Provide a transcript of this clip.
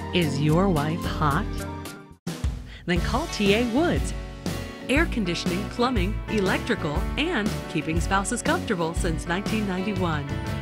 Is your wife hot? Then call TA Woods. Air conditioning, plumbing, electrical, and keeping spouses comfortable since 1991.